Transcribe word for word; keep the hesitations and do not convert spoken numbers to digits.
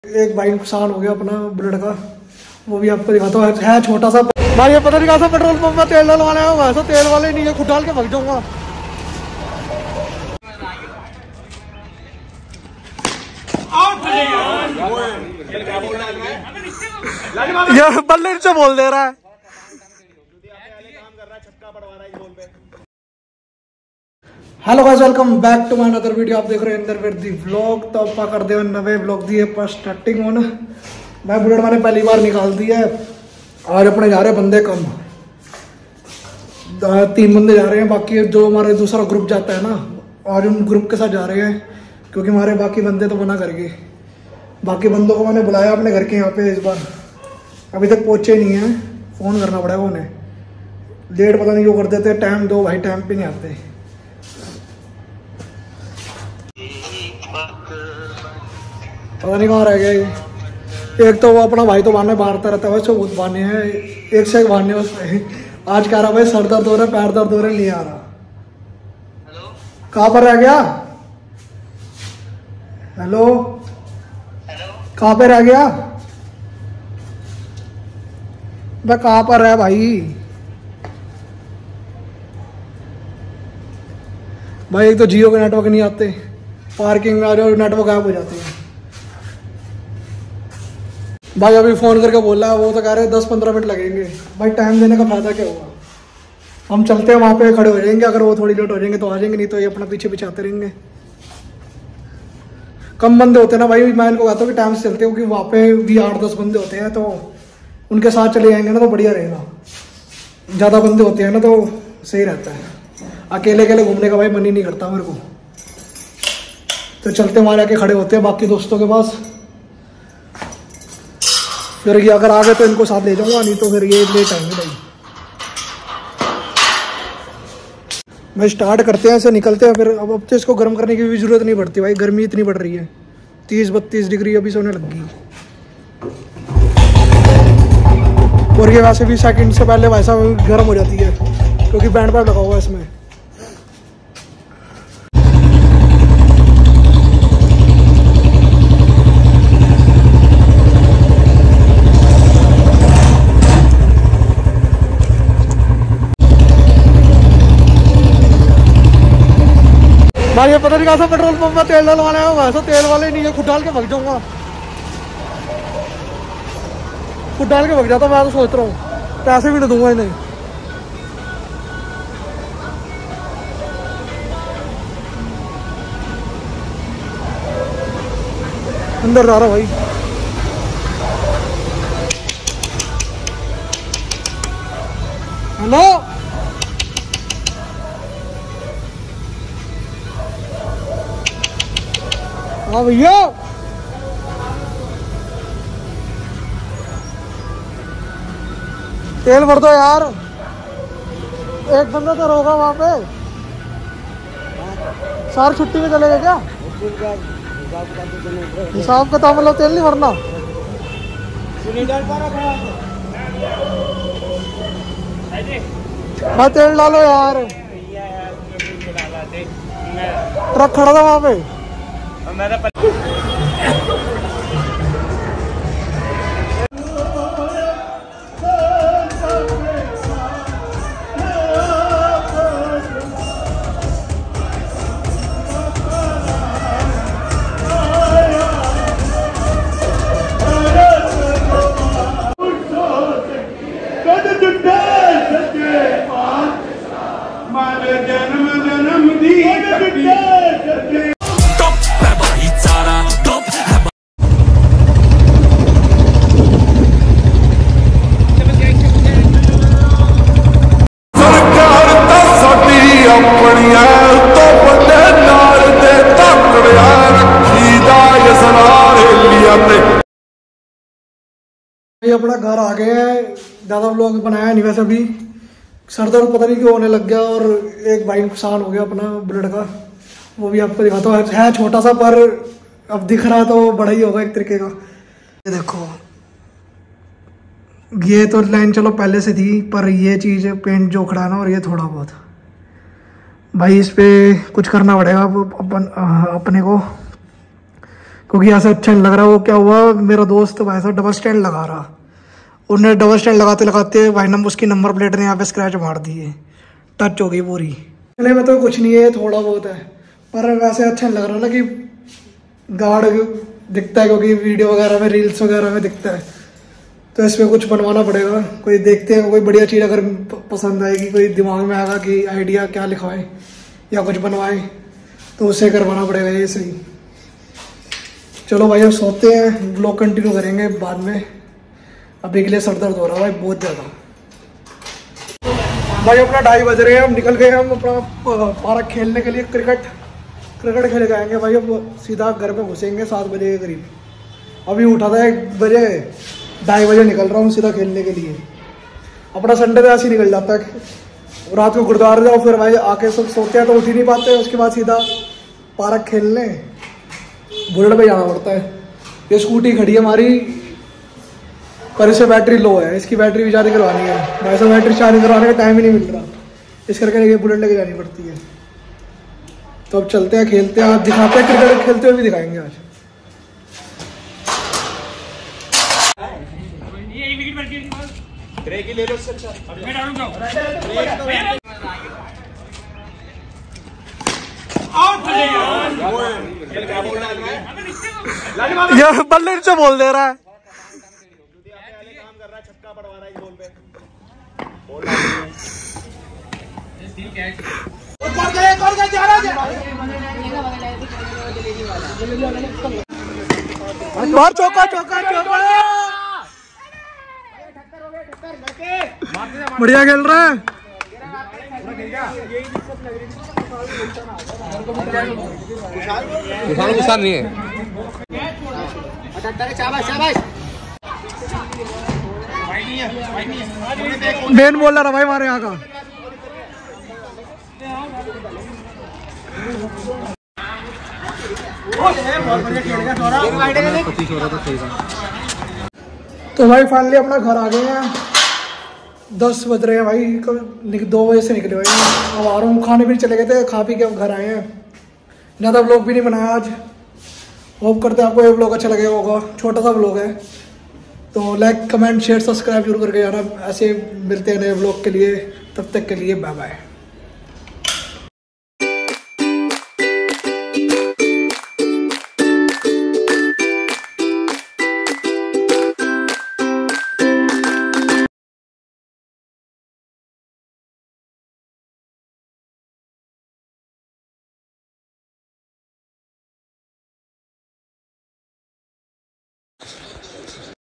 एक भाई नुकसान हो गया अपना बुलेट का, वो भी आपको दिखाता हूँ। है छोटा सा भाई, ये पता नहीं कहा था पेट्रोल पंप में तेल डलवाने आया, वैसा तेल वाले नहीं है, खुद डाल के भाग जाऊंगा। ये बल्ले से बोल दे रहा है। Hello guys, welcome back to my another video. आप देख रहे हैं अंदर फिर दी व्लॉग। तो अपा कर दे नवे व्लॉग दी है स्टार्टिंग होना। मैं बुलेट मैंने पहली बार निकाल दी है और अपने जा रहे बंदे कम, तीन बंदे जा रहे हैं। बाकी जो हमारे दूसरा ग्रुप जाता है ना, और उन ग्रुप के साथ जा रहे हैं क्योंकि हमारे बाकी बंदे तो मना कर गए। बाकी बंदों को मैंने बुलाया अपने घर के यहाँ पे, इस बार अभी तक पहुँचे नहीं हैं, फ़ोन करना पड़ेगा उन्हें। लेट पता नहीं क्यों कर देते, टाइम दो भाई, टाइम पे नहीं आते। पता नहीं कहाँ रह गया ये। एक तो वो अपना भाई तो बहाने मारता रहता है, वैसे बहुत बहाने हैं, एक से एक बहाने उसमें। आज कह रहा भाई सर दर्द हो रहा है, पैर दर्द हो रहा है, नहीं आ रहा। हेलो, कहाँ पर रह गया? हेलो हेलो, कहाँ पे रह गया? मैं कहाँ पर है भाई? भाई एक तो जियो के नेटवर्क नहीं आते, पार्किंग में आ रहे हो नेटवर्क गायब हो जाते हैं। भाई अभी फ़ोन करके बोला है, वो तो कह रहे हैं दस पंद्रह मिनट लगेंगे। भाई टाइम देने का फ़ायदा क्या हुआ? हम चलते हैं वहाँ पे खड़े हो जाएंगे, अगर वो थोड़ी लेट हो जाएंगे तो आ जाएंगे, नहीं तो ये अपना पीछे पीछे आते रहेंगे। कम बंदे होते हैं ना भाई, मैं इनको कहता हूँ कि टाइम से चलते हो, क्योंकि वहाँ पे भी आठ दस बंदे होते हैं, तो उनके साथ चले जाएंगे ना तो बढ़िया रहेगा। ज़्यादा बंदे होते हैं ना तो सही रहता है, अकेले अकेले घूमने का भाई मन ही नहीं करता मेरे को। तो चलते वहाँ जाके खड़े होते हैं बाकी दोस्तों के पास, फिर ये अगर आ गए तो इनको साथ ले जाऊंगा, नहीं तो फिर ये लेट आएंगे भाई। मैं स्टार्ट करते हैं, ऐसे निकलते हैं। फिर अब अब तो इसको गर्म करने की भी जरूरत नहीं पड़ती भाई, गर्मी इतनी बढ़ रही है, तीस बत्तीस डिग्री अभी सोने लग गई। और ये वैसे भी सेकंड से पहले वैसा गर्म हो जाती है क्योंकि बैंड पैड लगा हुआ है इसमें। भाई ये पता नहीं कहा था पेट्रोल पंप में तेल डलवाने आया, वैसा तेल वाले नहीं है, खुद डाल के भाग जाऊंगा। खुद डाल के भाग जाता, मैं तो सोच रहा हूँ पैसे भी नहीं दूंगा इन्हें। अंदर जा रहा भाई। हेलो, हाँ भैया, तेल भर दो यार। एक बंदा तो रोगा वहाँ पे, सारी छुट्टी में चलेगा क्या? हिसाब का तो मतलब तेल नहीं भरना। भाई तेल डालो यार, ट्रक खड़ा था वहाँ पे। मेरा जन्म जन्म दी अपना घर आ गया है। ज़्यादा व्लॉग बनाया नहीं वैसे, अभी सर दर्द पता नहीं क्यों होने लग गया, और एक भाई नुकसान हो गया अपना बुलेट का, वो भी आपको दिखाता हूँ। है छोटा सा, पर अब दिख रहा है तो बड़ा ही होगा एक तरीके का। ये देखो, ये तो लाइन चलो पहले से थी, पर ये चीज़ पेंट जो उखड़ा ना, और ये थोड़ा बहुत भाई इस पे कुछ करना पड़ेगा अपन अपने को, क्योंकि यहाँ से अच्छा नहीं लग रहा। वो क्या हुआ, मेरा दोस्त भाई साहब डबल स्टैंड लगा रहा, उन्हें डबल स्टैंड लगाते लगाते भाई नंबर उसकी नंबर प्लेट ने यहाँ पे स्क्रैच मार दी है, टच हो गई पूरी। चलने में तो कुछ नहीं है, थोड़ा बहुत है, पर वैसे अच्छा नहीं लग रहा ना कि गार्ड दिखता है, क्योंकि वीडियो वगैरह में रील्स वगैरह में दिखता है। तो इसमें कुछ बनवाना पड़ेगा। कोई देखते हैं, कोई बढ़िया चीज़ अगर पसंद आएगी, कोई दिमाग में आएगा कि आइडिया क्या लिखवाए या कुछ बनवाए, तो उसे करवाना पड़ेगा ये सही। चलो भाई अब सोते हैं, ब्लॉग कंटिन्यू करेंगे बाद में। अभी के लिए सर दर्द हो रहा है भाई बहुत ज़्यादा। भाई अपना ढाई बज रहे हैं, हम निकल गए हम अपना पार्क खेलने के लिए। क्रिकेट क्रिकेट खेले जाएंगे भाई। अब सीधा घर पे घुसेंगे सात बजे के करीब। अभी उठा था एक बजे, ढाई बजे निकल रहा हूँ सीधा खेलने के लिए। अपना संडे तो ऐसे ही निकल जाता है। रात को गुरुद्वारे जाओ, फिर भाई आके सब सोते हैं तो उठ ही नहीं पाते। उसके बाद सीधा पार्क खेलने बुलेट पे जाना पड़ता है। ये स्कूटी खड़ी है हमारी, पर इससे बैटरी लो है, इसकी बैटरी भी चार्ज करवानी है। वैसे बैटरी चार्ज करवाने का टाइम ही नहीं मिल रहा, इस करके ये बुलेट लेके जानी पड़ती है। तो अब चलते हैं, खेलते हैं, आज दिखाते हैं, क्रिकेट खेलते हुए भी दिखाएंगे आज। ले लो ये बल्ले से बोल दे रहा है। बाहर चौका चौका चौका, बढ़िया खेल रहा है। कुशाल नहीं है। मेन बॉलर है भाई हमारे यहाँ का। तो भाई फाइनली अपना घर आ गए हैं। दस बज रहे हैं भाई, दो बजे से निकले भाई। अब आ रहा हूँ, खाने पीने चले गए थे, खा पी के अब घर आए हैं। ज़्यादा व्लॉग भी नहीं बनाया आज। होप करते हैं आपको ये व्लॉग अच्छा लगेगा होगा, छोटा सा व्लॉग है। तो लाइक कमेंट शेयर सब्सक्राइब जरूर करके जाना। ऐसे मिलते हैं नए व्लॉग के लिए, तब तक के लिए बाय बाय।